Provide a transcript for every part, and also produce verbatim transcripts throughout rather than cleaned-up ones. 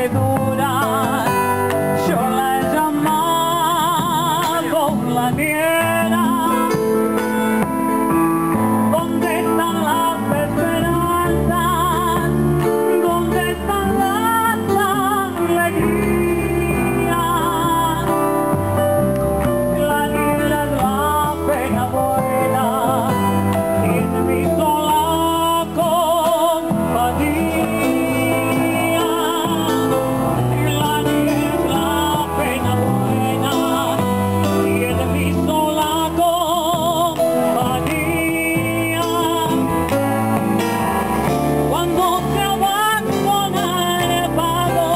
que duran. Yo la he llamado la niera. ¿Dónde están las esperanzas? ¿Dónde están las alegrías? La niebla es la pena buena y en mi sola compañía. La niebla es la pena buena y en mi sola compañía. Cuando te abandona el pago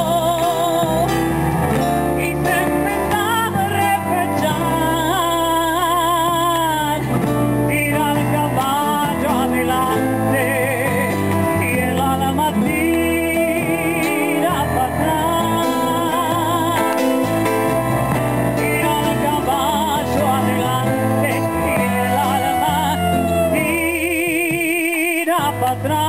y te empieza a repechar, tira el caballo adelante y el alma tira para atrás. Tira el caballo adelante y el alma tira para atrás.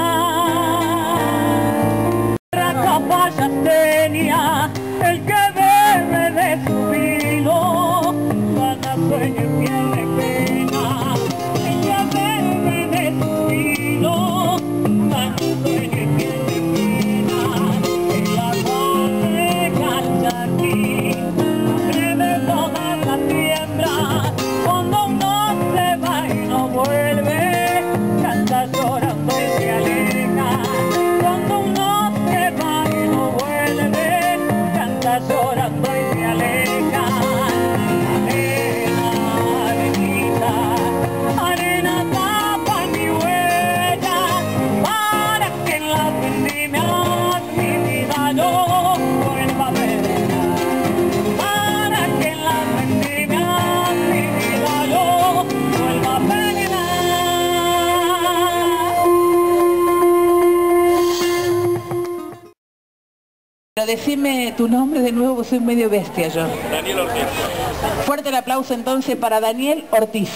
Capaya tenía el que bebe de su vino, gana sueño y pierde pena. El que bebe de su vino, gana sueño y pierde pena. En la tarde cancha aquí, breve toda la siembra. Cuando uno se va y no vuelve, canta llorando y se aleja. Cuando uno se va y no vuelve, canta llorando y se aleja. Arena, arenita, arena tapa mi huella, para que en las vendimias mi vida yo vuelva a verla. Para que en las vendimias mi vida yo vuelva a verla. Pero decime tu nombre de nuevo, soy medio bestia yo. Daniel Ortiz. Fuerte el aplauso entonces para Daniel Ortiz.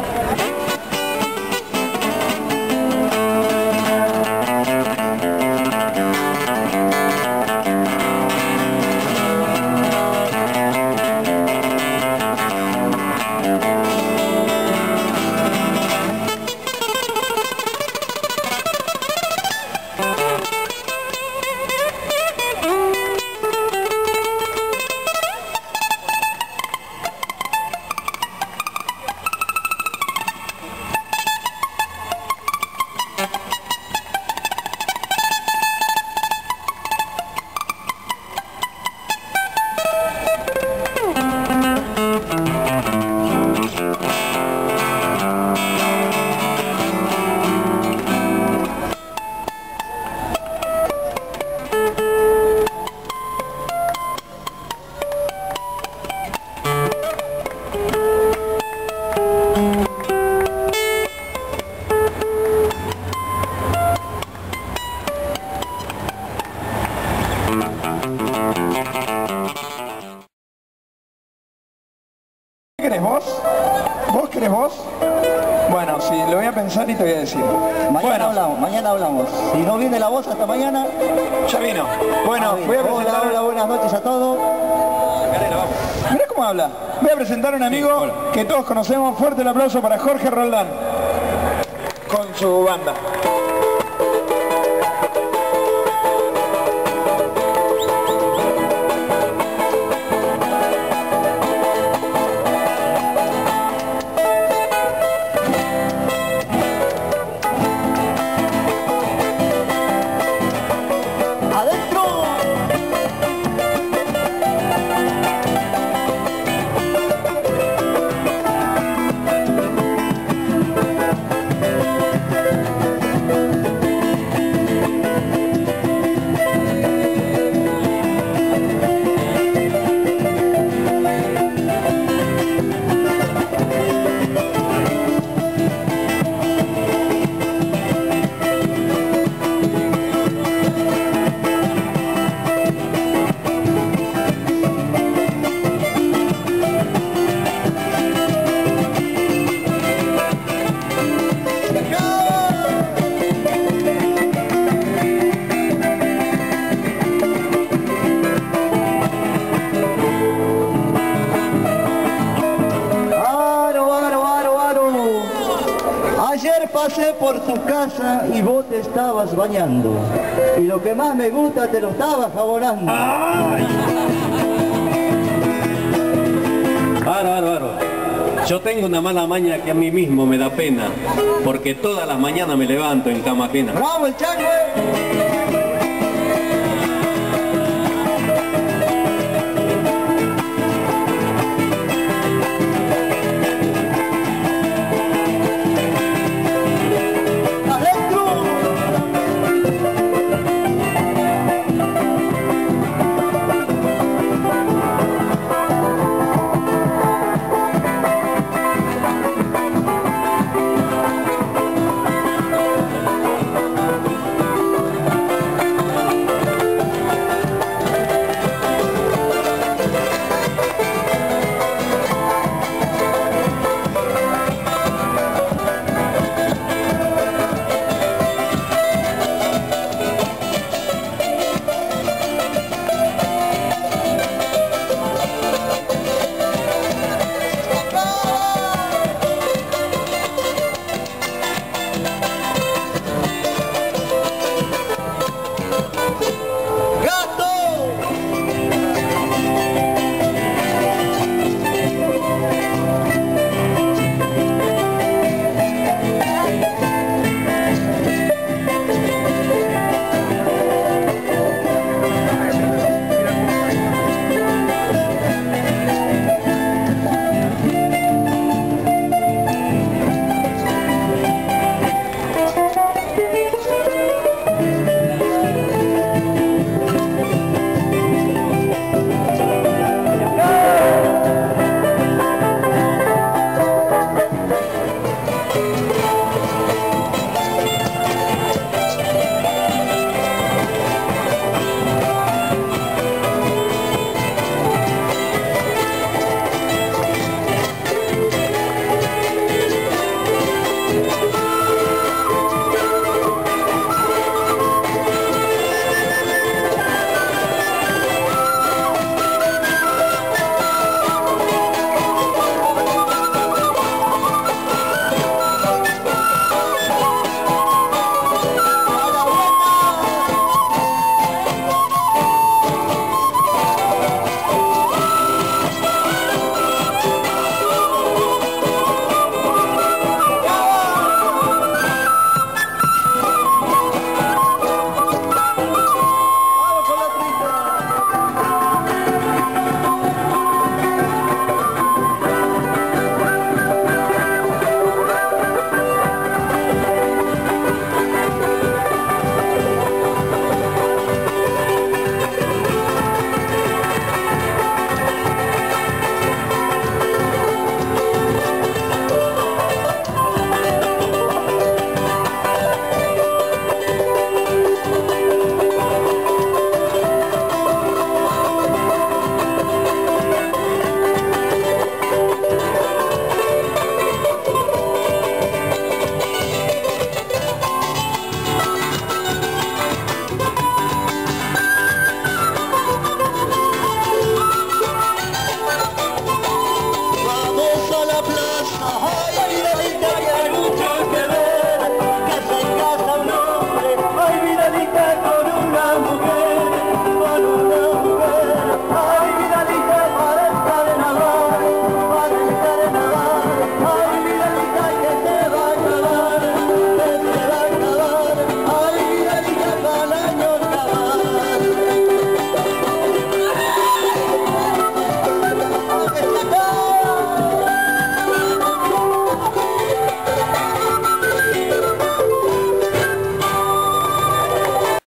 ¿Qué querés vos? ¿Vos querés vos? Bueno, sí, lo voy a pensar y te voy a decir. Mañana Bueno, hablamos, mañana hablamos. Si no viene la voz hasta mañana... ya vino. Bueno, Ah, bien. voy a Hola, presentar... hola, buenas noches a todos. Mirá cómo habla. Voy a presentar a un amigo que todos conocemos. Fuerte el aplauso para Jorge Roldán. Con su banda. su casa y vos te estabas bañando. Y lo que más me gusta te lo estabas jabonando. Bárbaro, bárbaro. Yo tengo una mala maña que a mí mismo me da pena, porque todas las mañanas me levanto en cama ajena. ¡Bravo el chango!